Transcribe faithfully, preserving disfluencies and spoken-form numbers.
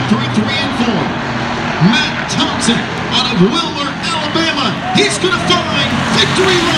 through three and four. Matt Thompson out of Wilmer, Alabama. He's going to find victory lane.